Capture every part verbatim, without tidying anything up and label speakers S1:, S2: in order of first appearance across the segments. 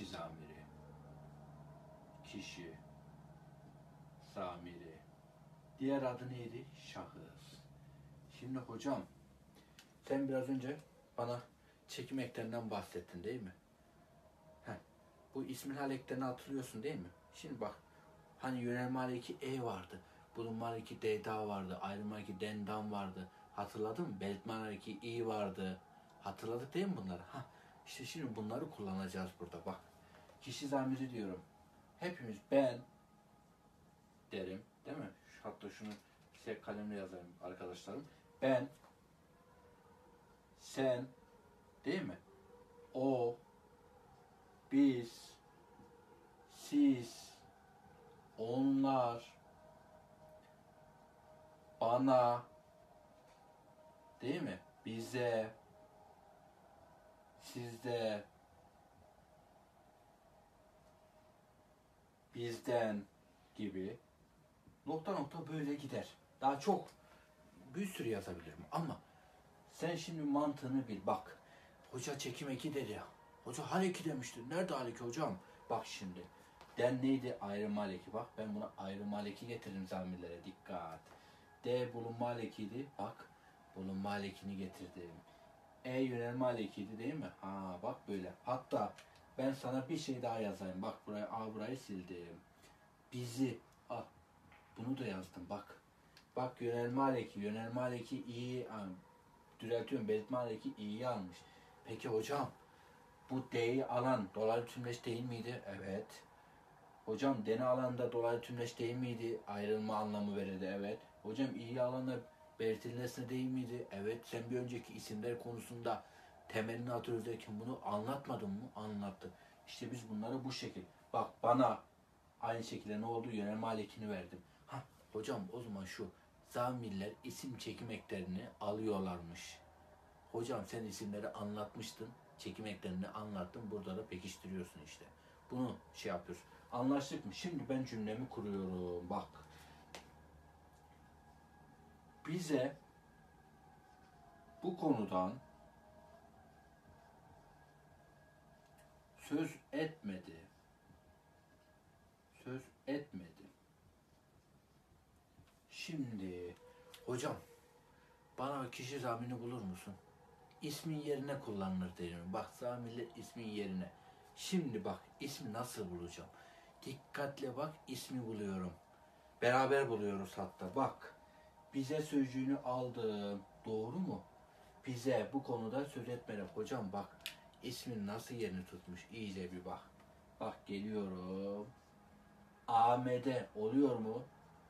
S1: Kişi zamiri. Kişi. Zamiri. Diğer adı neydi? Şahıs. Şimdi hocam, sen biraz önce bana çekim eklerinden bahsettin değil mi? Heh. Bu ismin hal eklerini hatırlıyorsun değil mi? Şimdi bak, hani yönelme haleki e vardı. Bulunma haleki dda vardı. Ayrılma haleki dendan vardı. Hatırladın mı? Belirtme haleki i vardı. Hatırladık değil mi bunları? Hah. İşte şimdi bunları kullanacağız burada bak. Kişi zamiri diyorum. Hepimiz ben derim değil mi? Şu, hatta şunu size kalemle yazayım arkadaşlarım. Ben, sen değil mi? O, biz, siz, onlar, bana değil mi? Bize, sizde, bizden gibi nokta nokta böyle gider. Daha çok bir sürü yazabilirim ama sen şimdi mantığını bil bak. Hoca çekim eki dedi ya. Hoca hal eki demişti. Nerede hal eki hocam? Bak şimdi. Den neydi? Ayrılma haleki. Bak ben buna ayrılma haleki getirdim zamirlere. Dikkat. D bulunma halekiydi. Bak bulunma halekini getirdim. E yönelme halekiydi değil mi? Ha bak böyle. Hatta ben sana bir şey daha yazayım. Bak buraya A burayı sildim. Bizi. Ah bunu da yazdım bak. Bak yönelme haleki. Yönelme haleki iyi. Düzeltiyorum. Belirtme haleki i'yi almış. Peki hocam bu D'yi alan dolaylı tümleç değil miydi? Evet. Hocam D'ni alan da dolaylı tümleç değil miydi? Ayrılma anlamı verirdi. Evet. Hocam i'yi alan da belirtili nesne değil miydi? Evet. Sen bir önceki isimler konusunda temelini atıyoruz derken bunu anlatmadın mı? Anlattı. İşte biz bunları bu şekil. Bak bana aynı şekilde ne oldu? Yönelme halekini verdim. Ha hocam o zaman şu zamirler isim çekim eklerini alıyorlarmış. Hocam sen isimleri anlatmıştın, çekim eklerini anlattın, burada da pekiştiriyorsun işte. Bunu şey yapıyoruz. Anlaştık mı? Şimdi ben cümlemi kuruyorum. Bak. Bize bu konudan söz etmedi. Söz etmedi. Şimdi hocam bana kişi zamirini bulur musun? İsmin yerine kullanılır derim. Bak zamirler ismin yerine. Şimdi bak ismi nasıl bulacağım? Dikkatle bak ismi buluyorum. Beraber buluyoruz hatta. Bak bize sözcüğünü aldım. Doğru mu? Bize bu konuda söz etmedi. Hocam bak ismin nasıl yerini tutmuş. İyice bir bak. Bak geliyorum. Ahmet'e oluyor mu?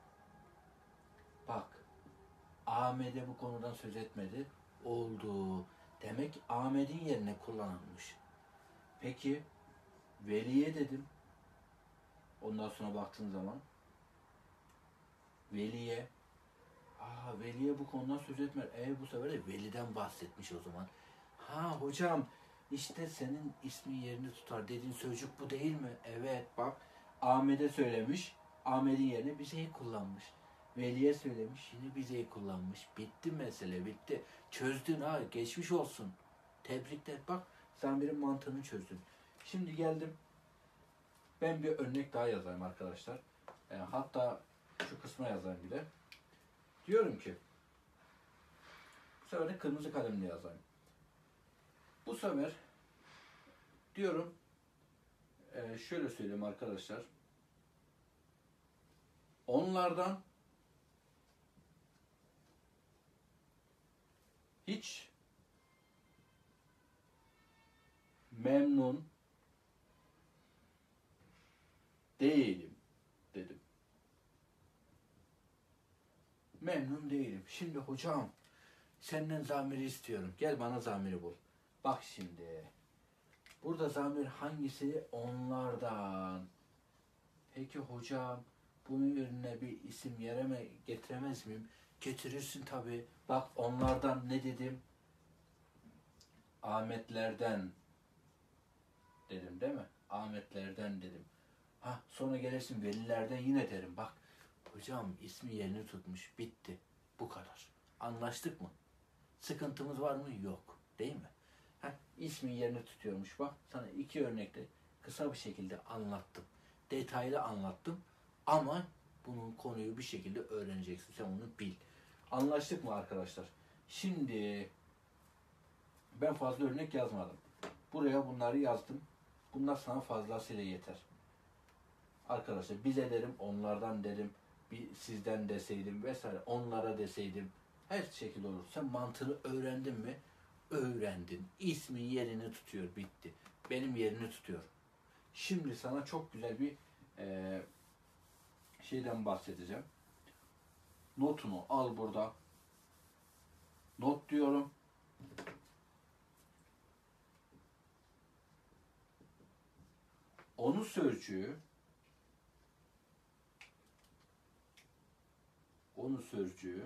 S1: Bak Ahmet'e bu konudan söz etmedi. Oldu. Demek Ahmet'in yerine kullanılmış. Peki Veli'ye dedim. Ondan sonra baktığın zaman Veli'ye aa Veli'ye bu konudan söz etme. E bu sefer de Veli'den bahsetmiş o zaman. Ha hocam işte senin ismin yerini tutar dediğin sözcük bu değil mi? Evet bak Ahmet'e söylemiş. Ahmet'in yerine bizeyi kullanmış. Veli'ye söylemiş yine bizeyi kullanmış. Bitti mesele bitti. Çözdün ha geçmiş olsun. Tebrikler bak sen benim mantığını çözdün. Şimdi geldim. Ben bir örnek daha yazayım arkadaşlar. E, hatta şu kısma yazayım bir de. Diyorum ki bu sefer de kırmızı kalemle yazayım. Bu sefer diyorum e, şöyle söyleyeyim arkadaşlar. Onlardan hiç memnun değilim dedim. Memnun değilim. Şimdi hocam senden zamiri istiyorum. Gel bana zamiri bul. Bak şimdi. Burada zamir hangisi? Onlardan. Peki hocam bunun yerine bir isim yereme getiremez miyim? Getirirsin tabi. Bak onlardan ne dedim? Ahmetlerden dedim değil mi? Ahmetlerden dedim. Ha sonra gelirsin velilerden yine derim. Bak hocam ismi yerini tutmuş. Bitti. Bu kadar. Anlaştık mı? Sıkıntımız var mı? Yok. Değil mi? Ha, ismin yerini tutuyormuş. Bak sana iki örnekte kısa bir şekilde anlattım. Detaylı anlattım. Ama bunun konuyu bir şekilde öğreneceksin. Sen onu bil. Anlaştık mı arkadaşlar? Şimdi ben fazla örnek yazmadım. Buraya bunları yazdım. Bunlar sana fazlasıyla yeter. Arkadaşlar bize derim, onlardan derim, bir sizden deseydim vesaire, onlara deseydim. Her şekilde olur. Sen mantığını öğrendin mi? Öğrendin. İsmin yerini tutuyor. Bitti. Benim yerini tutuyor. Şimdi sana çok güzel bir e, şeyden bahsedeceğim. Notunu al burada. Not diyorum. Onu sözcüğü onu sözcüğü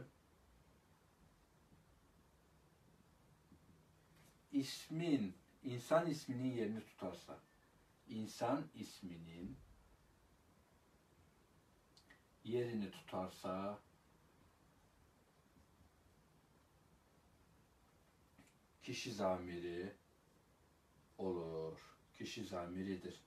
S1: ismin, insan isminin yerini tutarsa, insan isminin yerini tutarsa kişi zamiri olur. Kişi zamiridir.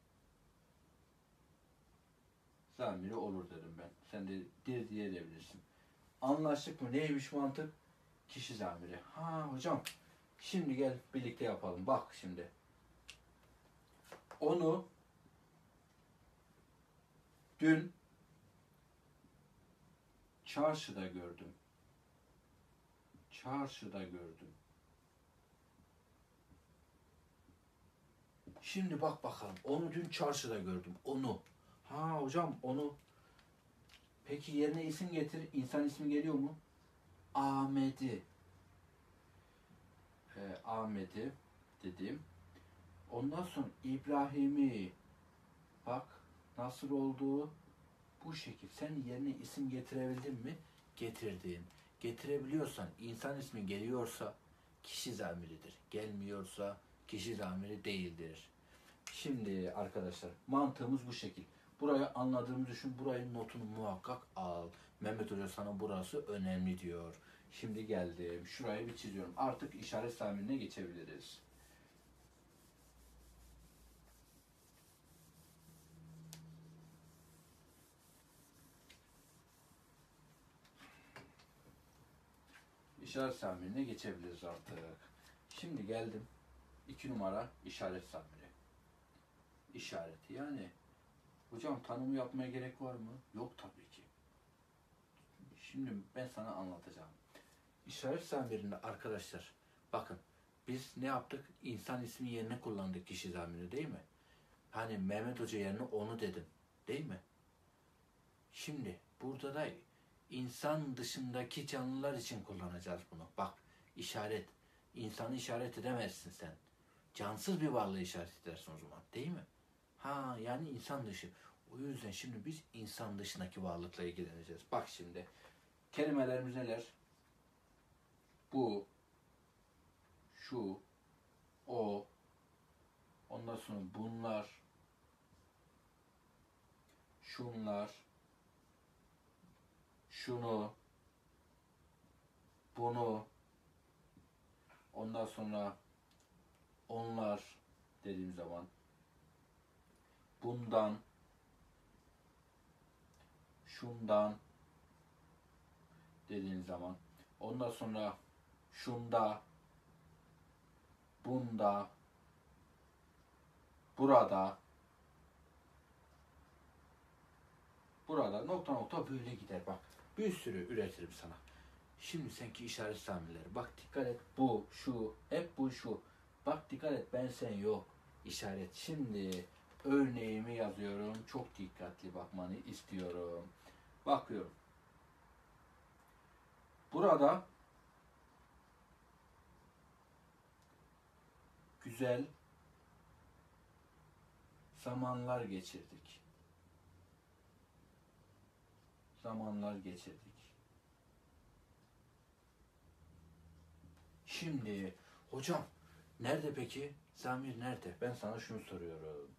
S1: Zamiri olur dedim ben. Sen de dir diyebilirsin. Anlaştık mı? Neymiş mantık? Kişi zamiri. Ha hocam, şimdi gel birlikte yapalım. Bak şimdi. Onu dün çarşıda gördüm. Çarşıda gördüm. Şimdi bak bakalım. Onu dün çarşıda gördüm. Onu. Ha hocam onu. Peki yerine isim getir. İnsan ismi geliyor mu? Ahmet'i. Ee, Ahmet'i dedim. Ondan sonra İbrahim'i. Bak nasıl oldu? Bu şekil. Sen yerine isim getirebildin mi? Getirdin. Getirebiliyorsan, insan ismi geliyorsa kişi zamiridir. Gelmiyorsa kişi zamiri değildir. Şimdi arkadaşlar mantığımız bu şekil. Burayı anladığımı düşün. Burayın notunu muhakkak al. Mehmet Hoca sana burası önemli diyor. Şimdi geldim. Şurayı bir çiziyorum. Artık işaret zamirine geçebiliriz. İşaret zamirine geçebiliriz artık. Şimdi geldim. İki numara işaret zamiri. İşareti yani. Hocam tanımı yapmaya gerek var mı? Yok tabii ki. Şimdi ben sana anlatacağım. İşaret zamirinde arkadaşlar bakın biz ne yaptık? İnsan ismi yerine kullandık kişi zamirini değil mi? Hani Mehmet Hoca yerine onu dedim. Değil mi? Şimdi burada da insan dışındaki canlılar için kullanacağız bunu. Bak işaret. İnsanı işaret edemezsin sen. Cansız bir varlığı işaret edersin o zaman. Değil mi? Ha yani insan dışı. O yüzden şimdi biz insan dışındaki varlıkla ilgileneceğiz. Bak şimdi kelimelerimiz neler? Bu, şu, o, ondan sonra bunlar, şunlar, şunu, bunu, ondan sonra onlar dediğim zaman bundan, şundan dediğin zaman ondan sonra şunda, bunda, burada, burada nokta nokta böyle gider bak. Bir sürü üretirim sana. Şimdi senki işaret zamirleri. Bak dikkat et. Bu, şu, hep bu, şu. Bak dikkat et. Ben, sen yok. İşaret. Şimdi örneğimi yazıyorum. Çok dikkatli bakmanı istiyorum. Bakıyorum. Burada güzel zamanlar geçirdik. Zamanlar geçirdik. Şimdi hocam nerede peki? Zamir nerede? Ben sana şunu soruyorum.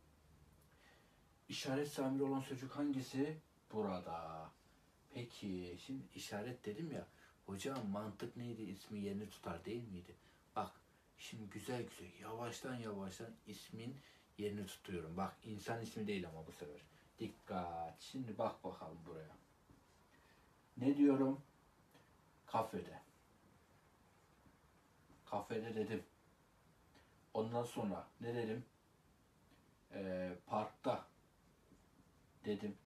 S1: İşaret zamiri olan sözcük hangisi? Burada. Peki şimdi işaret dedim ya. Hocam mantık neydi? İsmi yerini tutar değil miydi? Bak şimdi güzel güzel yavaştan yavaştan ismin yerini tutuyorum. Bak insan ismi değil ama bu sefer. Dikkat. Şimdi bak bakalım buraya. Ne diyorum? Kafede. Kafede dedim. Ondan sonra ne dedim? Ee, parkta dedim.